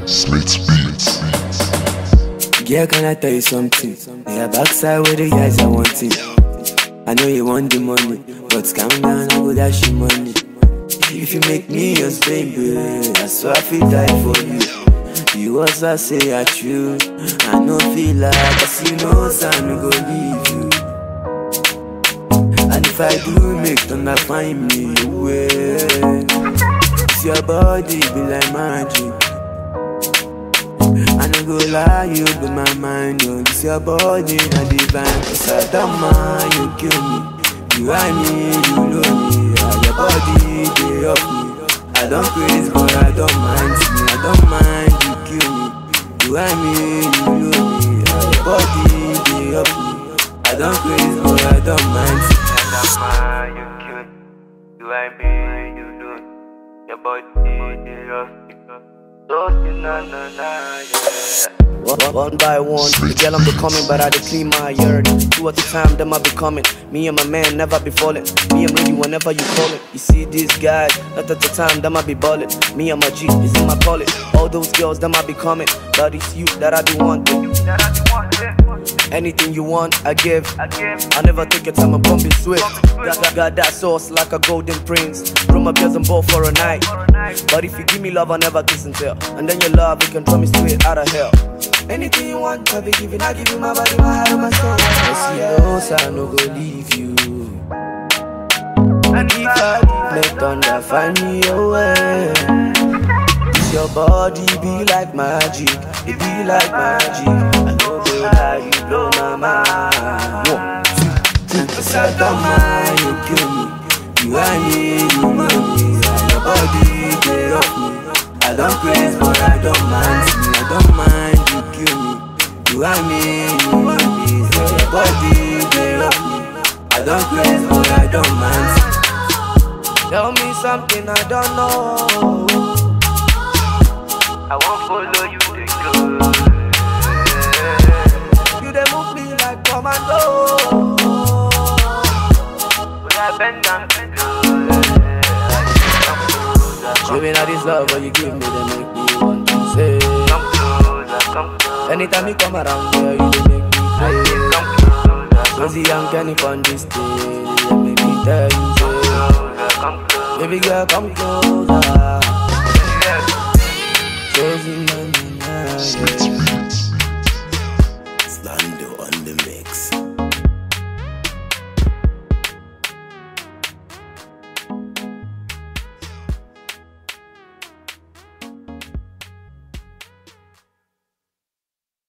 Smith's Beats. Girl, can I tell you something? Yeah, backside with the guys I want it. I know you want the money, but calm down, I go dash you money. If you make me yours, baby, I swear I feel die for you. You also say I true, I no feel like, cause you know son we go leave you. And if I do make thunder find me away, it's your body be like magic. I no go lie, you be my mind, yo. It's your body, not divine. Cause I don't mind, you kill me. You I me, you know me. Your body, they up me. I don't praise, but I don't mind me. I don't mind, you kill me. You I me, you know me. Your body, they up me. I don't praise, but I don't mind me. I don't mind, you kill me. You I me, you know me. Your body, they up me. One by one, the girl I'm becoming, but I dey clean my yard. Two at a time, them I be coming. Me and my man never be falling. Me I'm ready whenever you call it. You see this guy, not at the time, them I be ballin'. Me and my G is in my calling. All those girls, them I be coming, but it's you that I be wanting. Anything you want, I give. I never take your time, I'm gonna be swift. Got that sauce like a golden prince. Bring my girls on board for a night. But if you give me love, I never kiss and tell. And then your love, you can throw me straight out of hell. Anything you want, I be giving. I give you my body, my heart, and my soul. I see those, I no go leave you. And if I make thunder, find me away. Your body be like magic, it be like magic. I know go lie, you blow my mind. 1, 2, 3. Cause I don't mind, you kill me. You and me, you know me. Your body, they up me. I don't praise, but I don't mind me. I don't mind, you kill me. You and me, you know me. Your body, they up me. I don't praise, but I don't mind. Tell me something I don't know. I won't follow you to go. You dey move me like commando. When I bend down to go. Show me now this love what you give me, they make me want to say. Come closer, come closer. Anytime you come around here, you dey make me crazy. Come closer, Rosie and Kenny on this stage, they make me tell you say. come closer. Baby girl, come closer. Crazy man, Smith's Beats. Slando on the mix.